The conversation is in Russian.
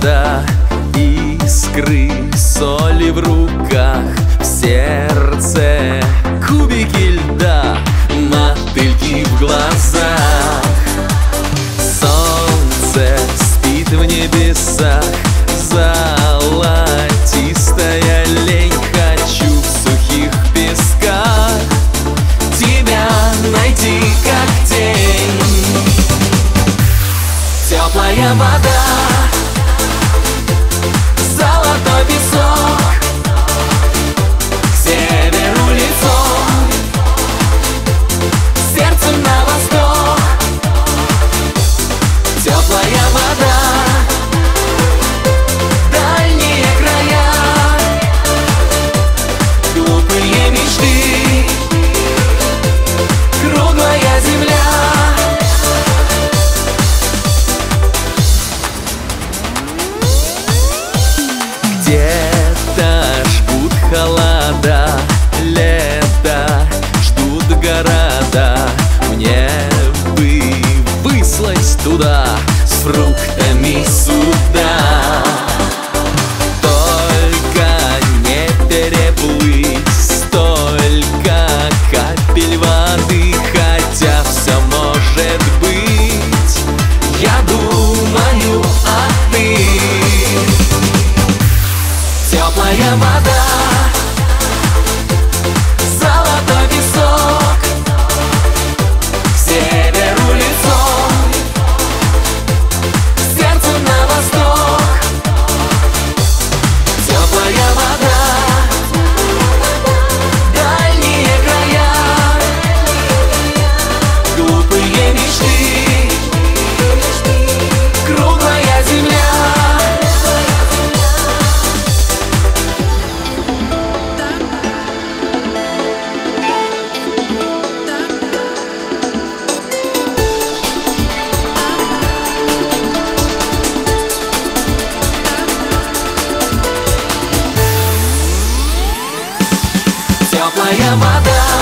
вода, искры, соли в руках, в сердце кубики льда, мотыльки в глазах. Солнце спит в небесах, золотистая лень. Хочу в сухих песках тебя найти, как тень. Теплая вода, золотой песок, к северу лицом, сердцем на восток. Теплая вода, дальние края, глупые мечты, круглая земля. Где-то жгут холода, лето, ждут города. Мне бы выслать туда с фруктами сюда. Только не переплыть столько капель воды, хотя все может быть. Я думаю, а ты? Теплая вода, золотой песок, к северу лицом, сердцем на восток. Теплая вода, дальние края, глупые мечты, круглая земля. Теплая вода,